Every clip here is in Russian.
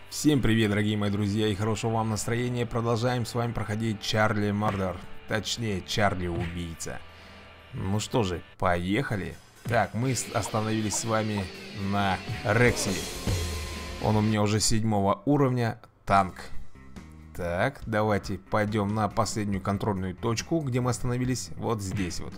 Всем привет, дорогие мои друзья, и хорошего вам настроения. Продолжаем с вами проходить Чарли Мордер. Точнее, Чарли Убийца. Ну что же, поехали. Так, мы остановились с вами на Рексе. Он у меня уже 7 уровня. Танк. Так, давайте пойдем на последнюю контрольную точку, где мы остановились. Вот здесь вот.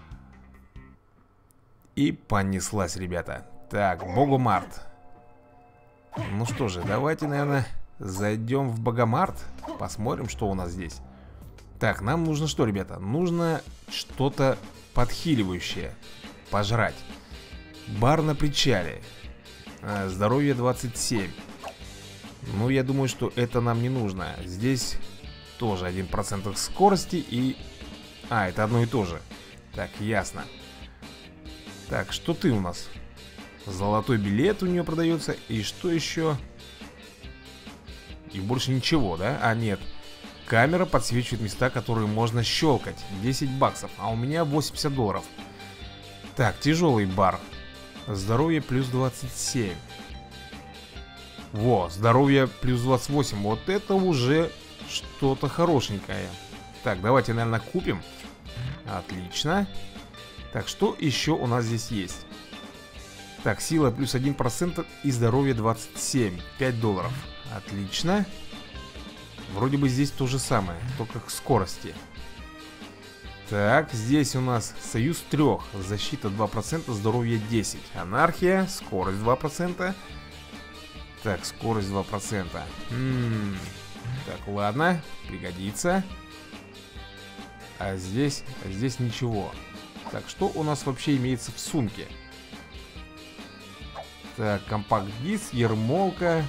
И понеслась, ребята. Так, Богомарт. Ну что же, давайте, наверное, зайдем в Богомарт. Посмотрим, что у нас здесь. Так, нам нужно что, ребята? Нужно что-то подхиливающее. Пожрать. Бар на причале. Здоровье 27. Ну, я думаю, что это нам не нужно. Здесь тоже 1% скорости и... это одно и то же. Так, ясно. Так, что ты у нас? Золотой билет у нее продается. И что еще? И больше ничего, да? Нет. Камера подсвечивает места, которые можно щелкать. 10 баксов. А у меня 80 долларов. Так, тяжелый бар. Здоровье плюс 27. Во, здоровье плюс 28. Вот это уже что-то хорошенькое. Так, давайте, наверное, купим. Отлично. Так, что еще у нас здесь есть? Так, сила плюс 1% и здоровье 27. 5 долларов. Отлично. Вроде бы здесь то же самое, только к скорости. Так, здесь у нас союз 3. Защита 2%, здоровье 10. Анархия, скорость 2%. Так, скорость 2%. Так, ладно, пригодится. А здесь ничего. Так, что у нас вообще имеется в сумке? Так, компакт-диск, ермолка.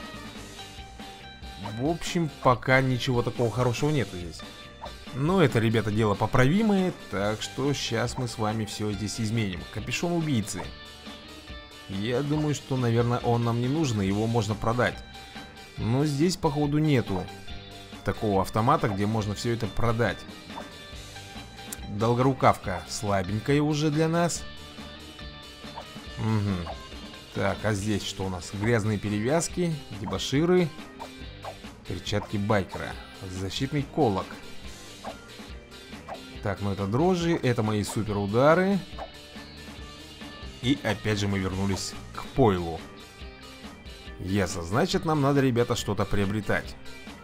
В общем, пока ничего такого хорошего нету здесь. Но это, ребята, дело поправимое. Так что сейчас мы с вами все здесь изменим. Капюшон убийцы. Я думаю, что, наверное, он нам не нужен, и его можно продать. Но здесь, походу, нету такого автомата, где можно все это продать. Долгорукавка слабенькая уже для нас. Угу. Так, а здесь что у нас? Грязные перевязки, дебоширы, перчатки байкера, защитный колок. Так, ну это дрожжи, это мои супер удары. И опять же мы вернулись к пойлу. Ясно, значит нам надо, ребята, что-то приобретать.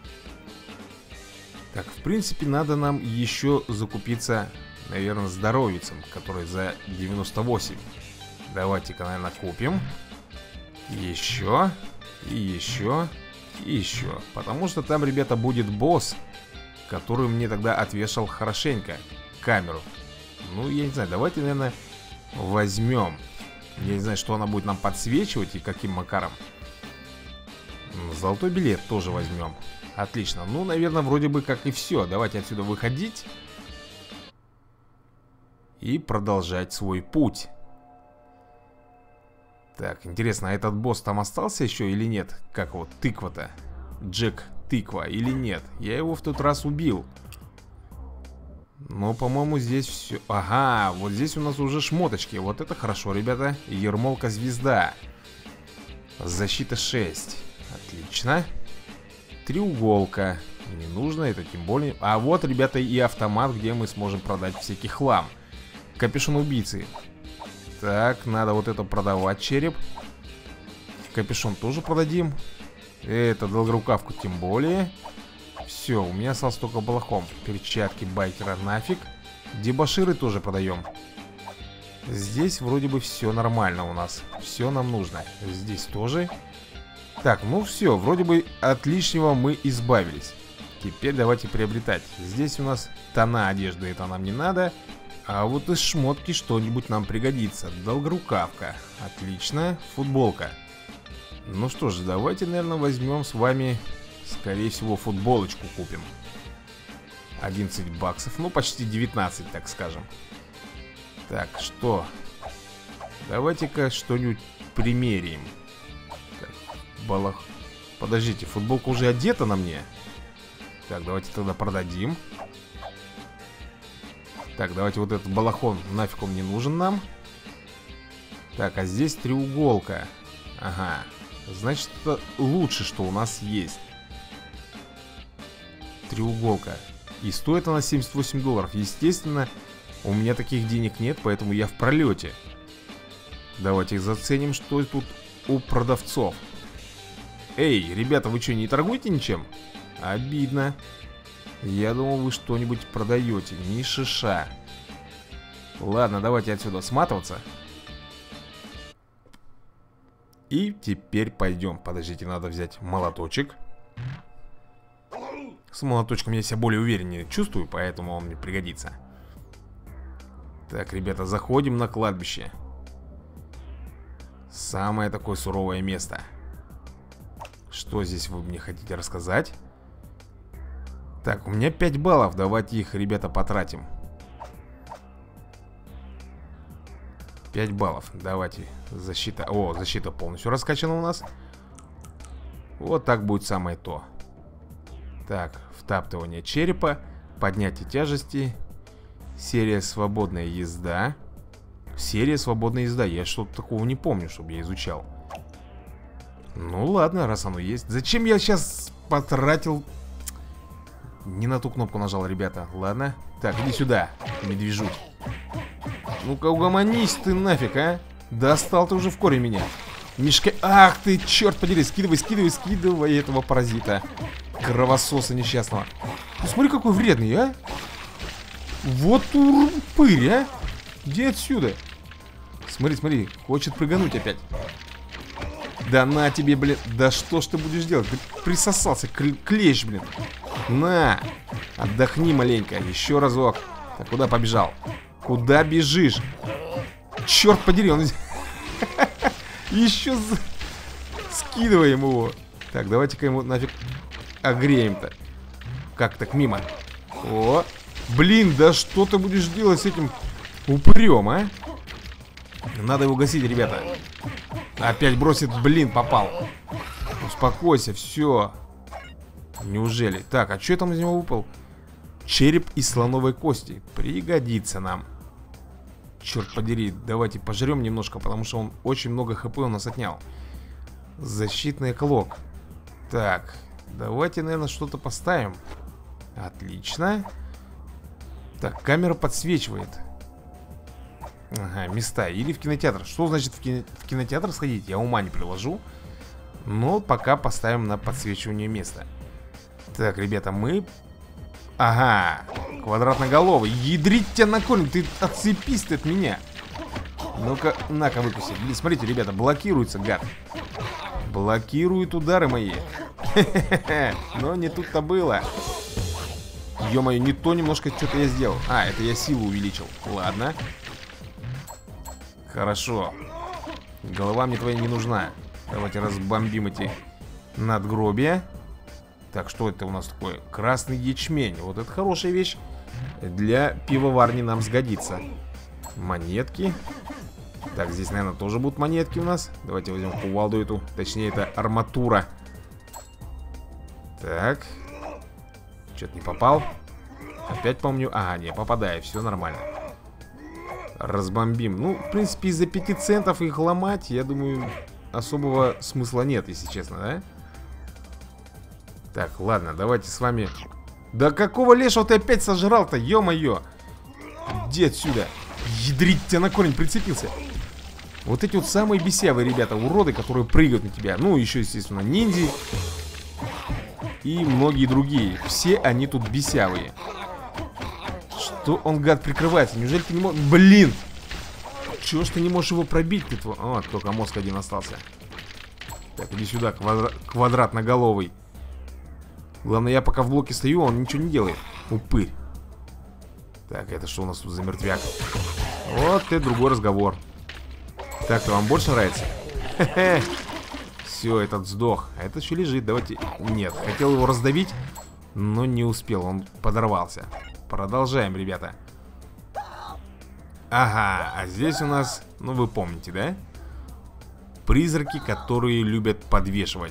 Так, в принципе, надо нам еще закупиться, наверное, здоровицем, который за 98. Давайте-ка, наверное, купим. Еще. И еще. И еще. Потому что там, ребята, будет босс, который мне тогда отвешал хорошенько камеру. Ну, я не знаю, давайте, наверное, возьмем. Я не знаю, что она будет нам подсвечивать и каким макаром. Золотой билет тоже возьмем. Отлично. Ну, наверное, вроде бы как и все. Давайте отсюда выходить и продолжать свой путь. Так, интересно, а этот босс там остался еще или нет? Как вот, тыква-то? Джек Тыква или нет? Я его в тот раз убил. Но, по-моему, здесь все... Ага, вот здесь у нас уже шмоточки. Вот это хорошо, ребята. Ермолка звезда. Защита 6. Отлично. Треуголка. Не нужно, это тем более... А вот, ребята, и автомат, где мы сможем продать всякий хлам. Капюшон убийцы. Так, надо вот это продавать, череп. Капюшон тоже продадим. Это долгорукавку тем более. Все, у меня остался только балахон. Перчатки байкера нафиг. Дебоширы тоже продаем. Здесь вроде бы все нормально у нас. Все нам нужно. Здесь тоже. Так, ну все, вроде бы от лишнего мы избавились. Теперь давайте приобретать. Здесь у нас тона одежды, это нам не надо. А вот из шмотки что-нибудь нам пригодится. Долгорукавка. Отлично. Футболка. Ну что ж, давайте, наверное, возьмем с вами, скорее всего, футболочку купим. 11 баксов. Ну, почти 19, так скажем. Так, что? Давайте-ка что-нибудь примерим. Так, балах. Подождите, футболка уже одета на мне? Так, давайте тогда продадим. Так, давайте вот этот балахон, нафиг он не нужен нам. Так, а здесь треуголка. Ага. Значит, это лучше, что у нас есть. Треуголка. И стоит она $78. Естественно, у меня таких денег нет, поэтому я в пролете. Давайте их заценим, что тут у продавцов. Эй, ребята, вы что, не торгуете ничем? Обидно. Я думал, вы что-нибудь продаете. Ни шиша. Ладно, давайте отсюда сматываться. И теперь пойдем. Подождите, надо взять молоточек. С молоточком я себя более увереннее чувствую, поэтому он мне пригодится. Так, ребята, заходим на кладбище. Самое такое суровое место. Что здесь вы мне хотите рассказать? Так, у меня 5 баллов. Давайте их, ребята, потратим. 5 баллов. Давайте. Защита. О, защита полностью раскачана у нас. Вот так будет самое то. Так, втаптывание черепа. Поднятие тяжести. Серия свободная езда. Серия свободная езда. Я что-то такого не помню, чтобы я изучал. Ну ладно, раз оно есть. Зачем я сейчас потратил... Не на ту кнопку нажал, ребята. Ладно. Так, иди сюда, медвежуть. Ну-ка, угомонись ты нафиг, а. Достал ты уже в корень меня. Мешка... Ах ты, черт подери. Скидывай, скидывай, скидывай этого паразита. Кровососа несчастного. Ну, смотри, какой вредный, а. Вот упырь, а. Иди отсюда. Смотри, смотри, хочет прыгануть опять. Да на тебе, блин. Да что ж ты будешь делать? Ты присосался, клещ, блин. На, отдохни маленько, еще разок. Так, куда побежал? Куда бежишь? Черт подери, он... Еще скидываем его. Так, давайте-ка ему нафиг огреем-то. Как так, мимо? О, блин, да что ты будешь делать с этим упырем, а? Надо его гасить, ребята. Опять бросит, блин, попал. Успокойся, все. Неужели? Так, а что там из него выпал? Череп из слоновой кости. Пригодится нам. Черт подери, давайте пожрем немножко, потому что он очень много хп у нас отнял. Защитный клок. Так, давайте, наверное, что-то поставим. Отлично. Так, камера подсвечивает. Ага, места. Или в кинотеатр. Что значит в кинотеатр сходить? Я ума не приложу. Но пока поставим на подсвечивание места. Так, ребята, мы... Ага, квадратноголовый. Ядрить тебя на корень, ты отцепись ты от меня. Ну-ка, на-ка выкуси. Блин, смотрите, ребята, блокируется, гад. Блокирует удары мои. Но не тут-то было. Ё-моё, не то немножко что-то я сделал. А, это я силу увеличил. Ладно. Хорошо. Голова мне твоя не нужна. Давайте разбомбим эти надгробия. Так, что это у нас такое? Красный ячмень. Вот это хорошая вещь. Для пивоварни нам сгодится. Монетки. Так, здесь, наверное, тоже будут монетки у нас. Давайте возьмем кувалду эту. Точнее, это арматура. Так. Что-то не попал. Опять помню. Ага, не, попадаю. Все нормально. Разбомбим. Ну, в принципе, из-за 5 центов их ломать, я думаю, особого смысла нет, если честно, да? Так, ладно, давайте с вами... Да какого лешего ты опять сожрал-то, ё-моё! Иди отсюда! Ядрить тебя на корень, прицепился! Вот эти вот самые бесявые, ребята, уроды, которые прыгают на тебя. Ну, еще, естественно, ниндзя. И многие другие. Все они тут бесявые. Что он, гад, прикрывается? Неужели ты не можешь... Блин! Чего ж ты не можешь его пробить? Ты... О, только мозг один остался. Так, иди сюда, квадратноголовый. Главное, я пока в блоке стою, он ничего не делает. Упырь. Так, это что у нас тут за мертвяк? Вот это другой разговор. Так-то вам больше нравится? Хе-хе. Все, этот сдох. А этот еще лежит, давайте... Нет, хотел его раздавить, но не успел, он подорвался. Продолжаем, ребята. Ага, а здесь у нас... Ну, вы помните, да? Призраки, которые любят подвешивать.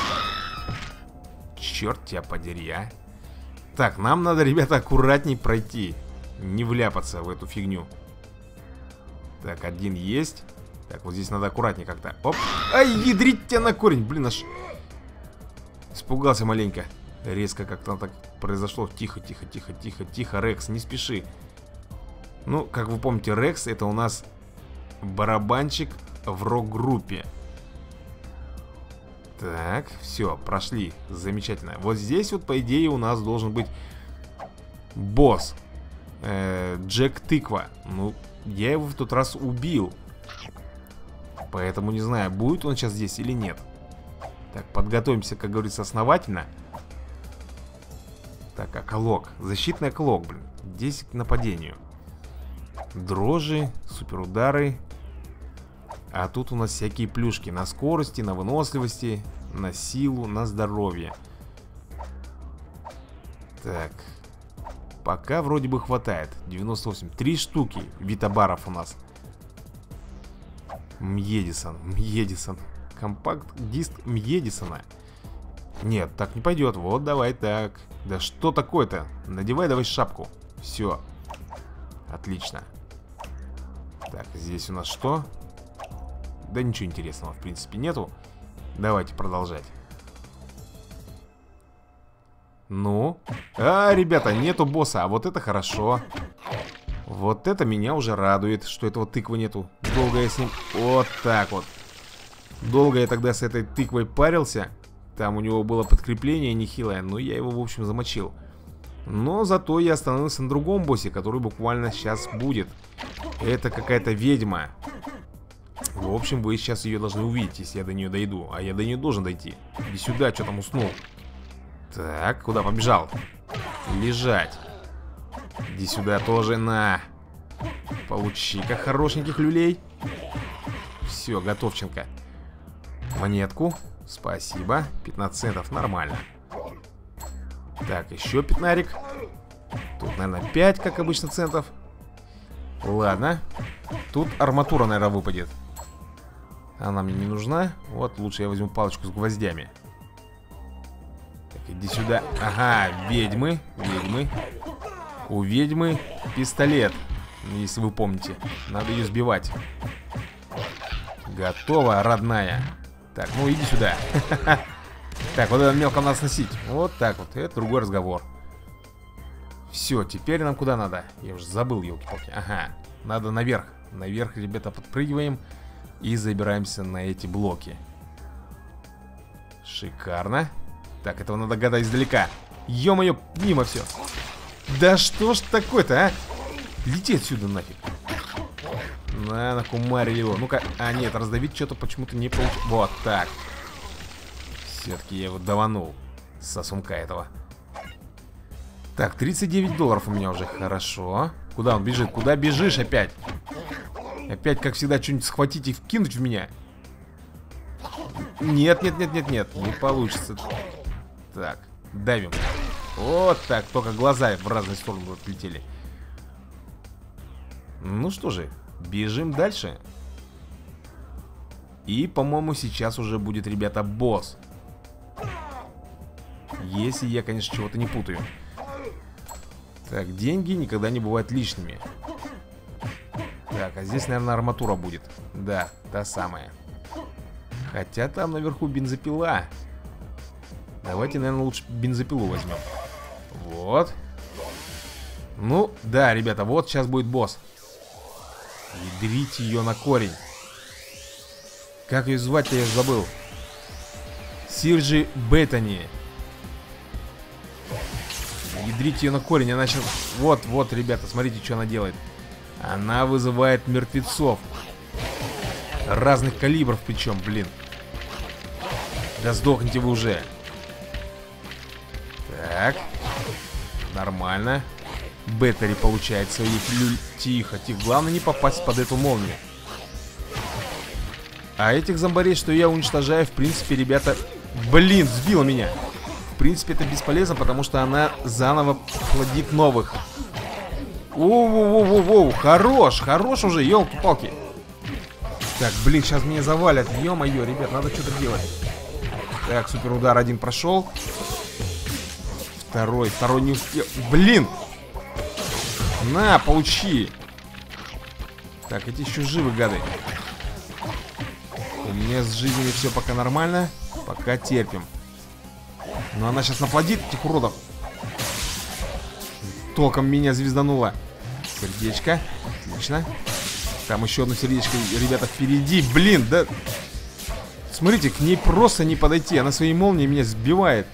Черт тебя подери, а. Так, нам надо, ребята, аккуратней пройти. Не вляпаться в эту фигню. Так, один есть. Так, вот здесь надо аккуратнее как-то. Оп. Ай, ядрить тебя на корень. Блин, аж испугался маленько. Резко как-то так произошло. Тихо, тихо, тихо, тихо, тихо, Рекс, не спеши. Ну, как вы помните, Рекс это у нас барабанщик в рок-группе. Так, все, прошли. Замечательно. Вот здесь вот, по идее, у нас должен быть босс. Джек Тыква. Ну, я его в тот раз убил. Поэтому не знаю, будет он сейчас здесь или нет. Так, подготовимся, как говорится, основательно. Так, околок. Защитный околок, блин. 10 к нападению. Дрожжи, суперудары. А тут у нас всякие плюшки. На скорости, на выносливости, на силу, на здоровье. Так. Пока вроде бы хватает. 98. 3 штуки витабаров у нас. Мьедисон, Мьедисон. Компакт-диск Мьедисона. Нет, так не пойдет. Вот, давай так. Да что такое-то? Надевай давай шапку. Все. Отлично. Так, здесь у нас что? Да ничего интересного, в принципе, нету. Давайте продолжать. Ну? Ребята, нету босса. А вот это хорошо. Вот это меня уже радует, что этого тыквы нету. Долго я с ним... Вот так вот. Долго я тогда с этой тыквой парился. Там у него было подкрепление нехилое, но я его, в общем, замочил. Но зато я остановился на другом боссе, который буквально сейчас будет. Это какая-то ведьма. В общем, вы сейчас ее должны увидеть, если я до нее дойду. А я до нее должен дойти. Иди сюда, что там уснул. Так, куда побежал? Лежать. Иди сюда тоже, на. Получи-ка хорошеньких люлей. Все, готовченко. Монетку. Спасибо. 15 центов, нормально. Так, еще пятнарик. Тут, наверное, 5, как обычно, центов. Ладно. Тут арматура, наверное, выпадет. Она мне не нужна. Вот, лучше я возьму палочку с гвоздями. Так, иди сюда. Ага, ведьмы. Ведьмы. У ведьмы пистолет. Если вы помните. Надо ее сбивать. Готово, родная. Так, ну иди сюда. Так, вот это мелко надо сносить. Вот так вот, это другой разговор. Все, теперь нам куда надо? Я уже забыл, елки-палки. Ага, надо наверх. Наверх, ребята, подпрыгиваем. И забираемся на эти блоки. Шикарно. Так, этого надо гадать издалека. Ё-моё, мимо все. Да что ж такое-то, а? Лети отсюда нафиг. Накумарили его. Ну-ка, нет, раздавить что-то почему-то не получилось. Вот так. Все-таки я его даванул с сосунка этого. Так, $39 у меня уже. Хорошо. Куда он бежит? Куда бежишь опять? Опять, как всегда, что-нибудь схватить и вкинуть в меня. Нет, нет, нет, нет, нет. Не получится. Так, давим. Вот так, только глаза в разные стороны отлетели. Ну что же, бежим дальше. И, по-моему, сейчас уже будет, ребята, босс. Если я, конечно, чего-то не путаю. Так, деньги никогда не бывают лишними. Так, а здесь, наверное, арматура будет. Да, та самая. Хотя там наверху бензопила. Давайте, наверное, лучше бензопилу возьмем. Вот. Ну, да, ребята, вот сейчас будет босс. Ядрите ее на корень. Как ее звать-то, я забыл. Сирджи Беттани. Ядрите ее на корень. Она сейчас... Вот, вот, ребята, смотрите, что она делает. Она вызывает мертвецов. Разных калибров причем, блин. Да сдохните вы уже. Так. Нормально. Беттери получает своих люль. Тихо, тихо. Главное не попасть под эту молнию. А этих зомбарей, что я уничтожаю, в принципе, ребята... Блин, сбила меня. В принципе, это бесполезно, потому что она заново плодит новых. Воу-воу-воу-воу. Хорош, хорош уже, елки-палки. Так, блин, сейчас меня завалят. Ё-моё, ребят, надо что-то делать. Так, суперудар один прошел. Второй не успел. Блин! На, получи. Так, эти еще живы, гады. меня с жизнями все пока нормально. Пока терпим. Но она сейчас наплодит этих уродов. Током меня звездануло. Сердечко. Отлично. Там еще одно сердечко, ребята, впереди. Блин, да... Смотрите, к ней просто не подойти. Она своей молнией меня сбивает.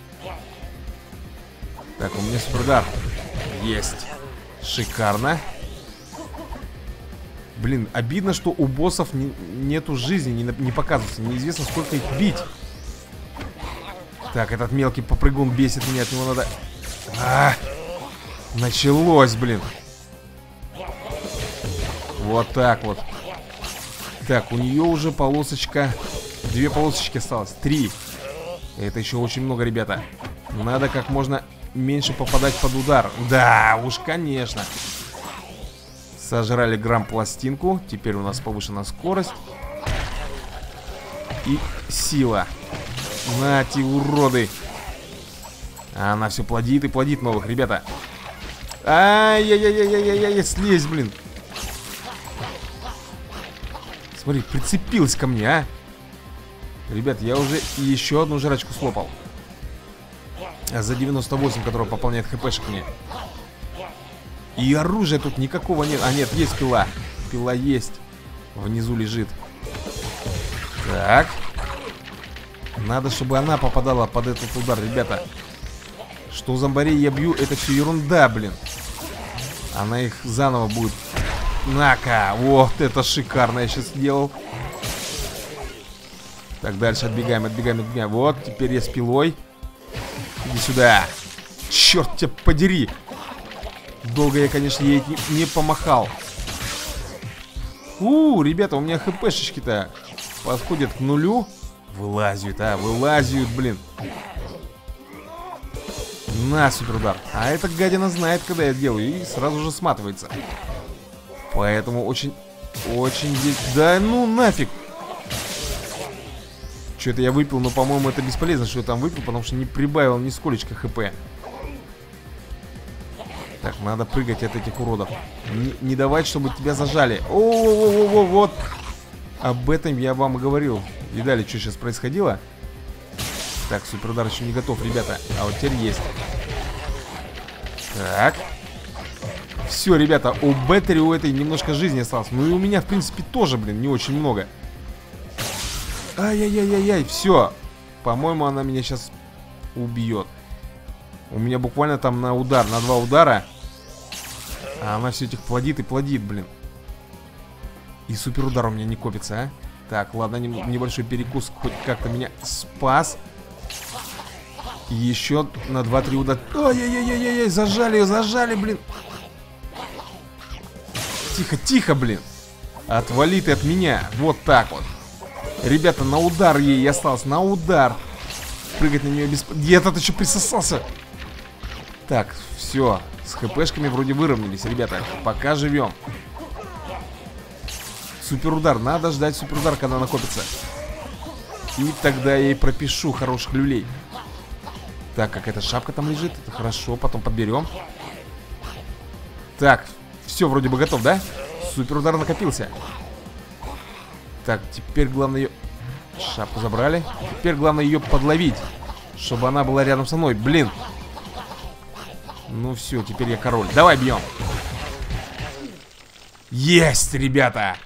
Так, у меня суперудар. Есть. Шикарно. Блин, обидно, что у боссов нету жизни, не показывается. Неизвестно, сколько их бить. Так, этот мелкий попрыгун бесит меня. От него надо... Началось, блин. Вот так вот. Так, у нее уже полосочка. 2 полосочки осталось. 3. Это еще очень много, ребята. Надо как можно меньше попадать под удар. Да, уж конечно. Сожрали грамм-пластинку. Теперь у нас повышена скорость. И сила. Нате, уроды. Она все плодит и плодит новых, ребята. Ай-яй-яй-яй-яй-яй, слезь, блин. Смотри, прицепилась ко мне, а. Ребят, я уже еще одну жрачку слопал. За 98, которая пополняет хпшек мне. И оружия тут никакого нет. А нет, есть пила. Пила есть. Внизу лежит. Так. Надо, чтобы она попадала под этот удар, ребята. Что зомбарей я бью, это все ерунда, блин. Она их заново будет. На-ка, вот это шикарно я сейчас сделал. Так, дальше отбегаем, отбегаем, отбегаем. Вот, теперь я с пилой. Иди сюда. Черт тебя подери. Долго я, конечно, ей не помахал. Ребята, у меня хпшечки-то подходят к нулю. Вылазят, вылазят, блин. На, суперудар. А эта гадина знает, когда я делаю, и сразу же сматывается. Поэтому очень здесь... Да ну нафиг. Что-то я выпил, но, по-моему, это бесполезно, что я там выпил, потому что не прибавил нисколечко хп. Так, надо прыгать от этих уродов. Не давать, чтобы тебя зажали. О-о-о-о-о, вот. Об этом я вам и говорил. Видали, что сейчас происходило? Так, суперудар еще не готов, ребята. А вот теперь есть. Так. Все, ребята, у Беттери у этой немножко жизни осталось. Ну и у меня, в принципе, тоже, блин, не очень много. Ай-яй-яй-яй-яй, все. По-моему, она меня сейчас убьет. У меня буквально там на удар, на 2 удара. А она все этих плодит и плодит, блин. И суперудар у меня не копится, а. Так, ладно, небольшой перекус хоть как-то меня спас. Еще на 2-3 удара. Ай-яй-яй-яй-яй, зажали ее, зажали, блин. Тихо, тихо, блин. Отвали ты от меня. Вот так вот. Ребята, на удар ей осталось, на удар. Прыгать на нее без... Где-то еще присосался. Так, все. С хпшками вроде выровнялись, ребята. Пока живем. Суперудар, надо ждать суперудар, когда накопится. И тогда я ей пропишу хороших люлей. Так, какая-то шапка там лежит. Это хорошо, потом подберем. Так, все вроде бы готов, да? Суперудар накопился. Так, теперь главное ее... Шапку забрали. Теперь главное ее подловить, чтобы она была рядом со мной. Блин. Ну все, теперь я король. Давай бьем. Есть, ребята.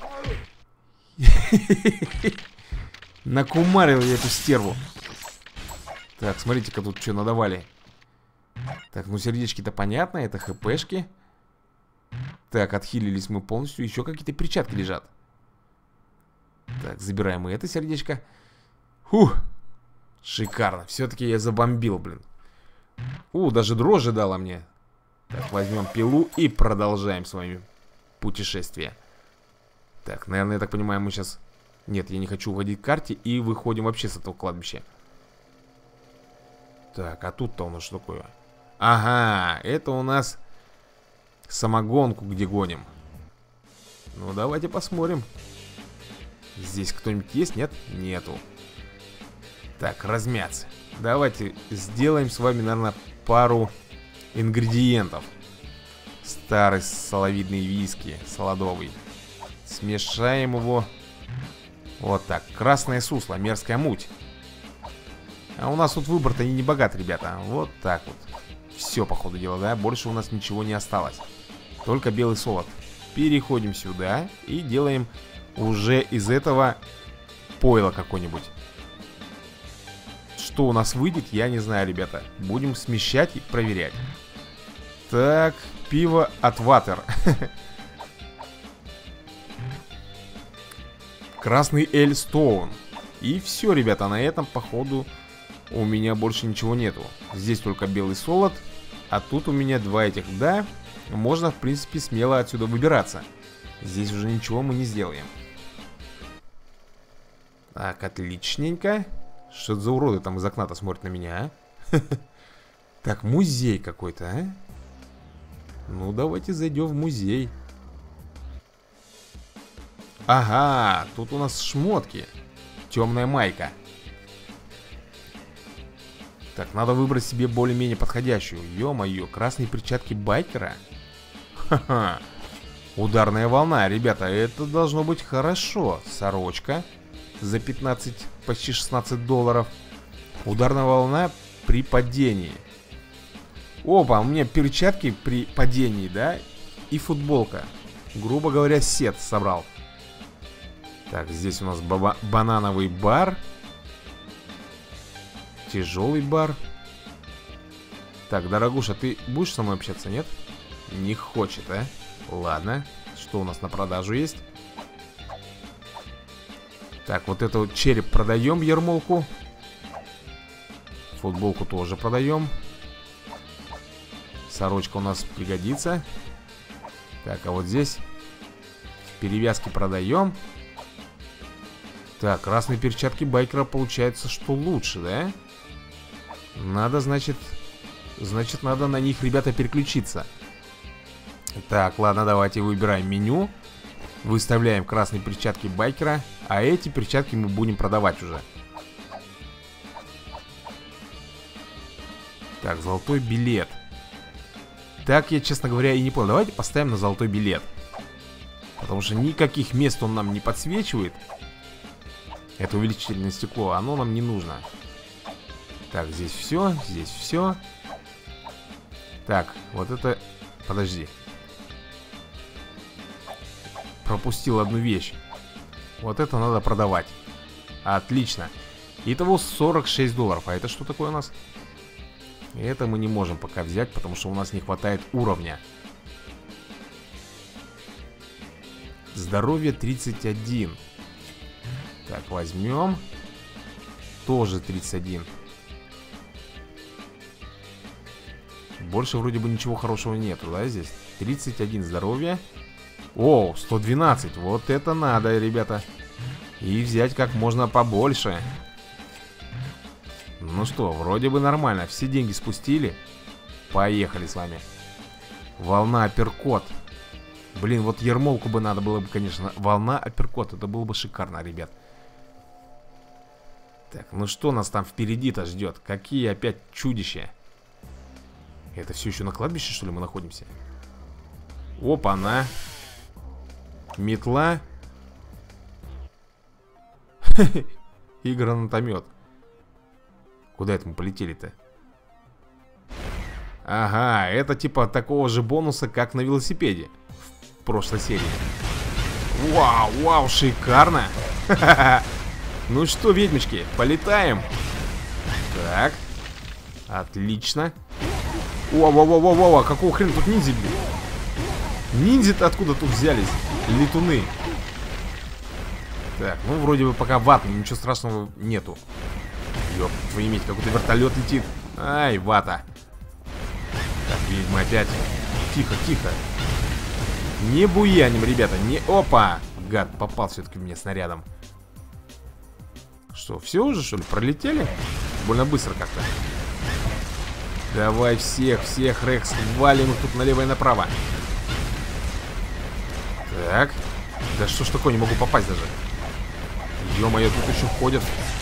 Накумарил я эту стерву. Так, смотрите-ка тут что надавали. Так, ну сердечки-то понятно. Это хпшки. Так, отхилились мы полностью. Еще какие-то перчатки лежат. Так, забираем и это сердечко. Фух. Шикарно. Все-таки я забомбил, блин. Даже дрожжи дала мне. Так, возьмем пилу и продолжаем с вами путешествие. Так, наверное, я так понимаю, мы сейчас... Нет, я не хочу уходить к карте. И выходим вообще с этого кладбища. Так, а тут-то у нас что такое? Ага, это у нас самогонку, где гоним. Ну, давайте посмотрим. Здесь кто-нибудь есть? Нет? Нету. Так, размяться. Давайте сделаем с вами, наверное, пару ингредиентов. Старый соловидный виски, солодовый. Смешаем его Вот так, красное сусло, мерзкая муть. А у нас тут выбор-то и не богат, ребята. Вот так вот. Все, по ходу дела, да? Больше у нас ничего не осталось. Только белый солод. Переходим сюда и делаем уже из этого пойло какое-нибудь. Что у нас выйдет, я не знаю, ребята. Будем смещать и проверять. Так, пиво от Ватер. Красный Эль Стоун. И все, ребята, на этом, походу, у меня больше ничего нету. Здесь только белый солод. А тут у меня два этих, да. Можно, в принципе, смело отсюда выбираться. Здесь уже ничего мы не сделаем. Так, отличненько. Что это за уроды там из окна-то смотрят на меня, а? Так, музей какой-то, а? Ну, давайте зайдем в музей. Ага, тут у нас шмотки. Темная майка. Так, надо выбрать себе более-менее подходящую. Ё-моё, красные перчатки байкера. Ха-ха. Ударная волна, ребята, это должно быть хорошо. Сорочка за 15, почти 16 долларов. Ударная волна при падении. Опа, у меня перчатки при падении, да? И футболка. Грубо говоря, сет собрал. Так, здесь у нас банановый бар. Тяжелый бар. Так, дорогуша, ты будешь со мной общаться, нет? Не хочет, а? Ладно. Что у нас на продажу есть? Так, вот это вот череп продаем, ермолку. Футболку тоже продаем. Сорочка у нас пригодится. Так, а вот здесь перевязки продаем. Так, красные перчатки байкера получается, что лучше, да? Надо, значит, надо на них, ребята, переключиться. Так, ладно, давайте выбираем меню. Выставляем красные перчатки байкера. А эти перчатки мы будем продавать уже. Так, золотой билет. Так, я, честно говоря, и не понял. Давайте поставим на золотой билет. Потому что никаких мест он нам не подсвечивает. Это увеличительное стекло, оно нам не нужно. Так, здесь все, здесь все. Так, вот это... Подожди. Пропустил одну вещь. Вот это надо продавать. Отлично. Итого 46 долларов. А это что такое у нас? Это мы не можем пока взять, потому что у нас не хватает уровня. Здоровье 31. Так, возьмем. Тоже 31. Больше вроде бы ничего хорошего нету, да, здесь? 31 здоровья. О, 112. Вот это надо, ребята. И взять как можно побольше. Ну что, вроде бы нормально. Все деньги спустили. Поехали с вами. Волна апперкот. Блин, вот ермолку бы надо было бы, конечно. Волна апперкот. Это было бы шикарно, ребят. Так, ну что нас там впереди-то ждет? Какие опять чудища? Это все еще на кладбище, что ли, мы находимся? Опа-на. Метла. И гранатомет. Куда это мы полетели-то? Ага, это типа такого же бонуса, как на велосипеде в прошлой серии. Вау, вау, шикарно. Ну что, ведьмочки, полетаем. Так. Отлично. Во-во-во-во-во, какого хрена тут ниндзя, блин? Ниндзя-то откуда тут взялись? Летуны. Так, ну вроде бы пока ватный, ничего страшного нету. Ёп, твою медь, какой-то вертолет летит. Ай, вата. Так, ведьма опять. Тихо, тихо. Не буяним, ребята, не... Опа! Гад, попал все-таки в меня снарядом. Что, все уже, что ли, пролетели? Больно быстро как-то. Давай всех, Рекс, валим их тут налево и направо. Так. Да что ж такое, не могу попасть даже. Ё-моё, тут еще ходят.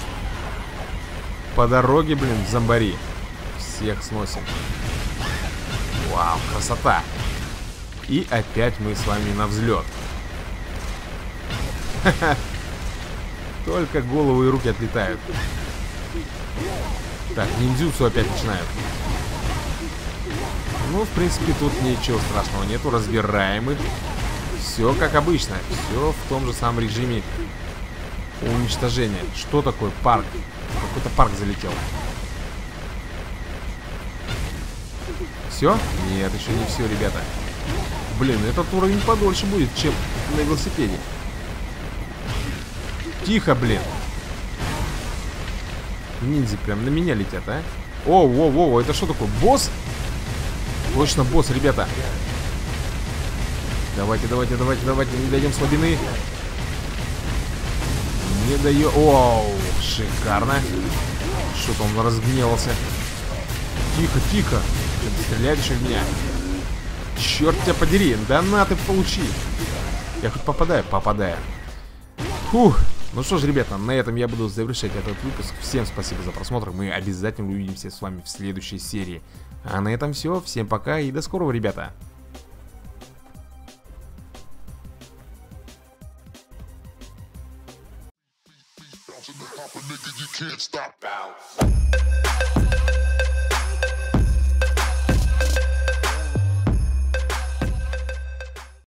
По дороге, блин, зомбари. Всех сносим. Вау, красота. И опять мы с вами на взлет. Только головы и руки отлетают. Так, ниндзюцу опять начинают. Ну, в принципе, тут ничего страшного нету. Разбираем их. Все как обычно. Все в том же самом режиме уничтожения. Что такое парк? Какой-то парк залетел. Все? Нет, еще не все, ребята. Блин, этот уровень подольше будет, чем на велосипеде. Тихо, блин. Ниндзя прям на меня летят, а? О, это что такое? Босс? Точно босс, ребята. Давайте, не дойдем слабины. Не даем. Оу, шикарно. Что-то он разгневался. Тихо. Что-то стреляет еще в меня. Черт тебя подери, да на ты получи. Я хоть попадаю? Попадаю. Фух. Ну что ж, ребята, на этом я буду завершать этот выпуск. Всем спасибо за просмотр. Мы обязательно увидимся с вами в следующей серии. А на этом все. Всем пока и до скорого, ребята. Nigga, you can't stop. Bounce.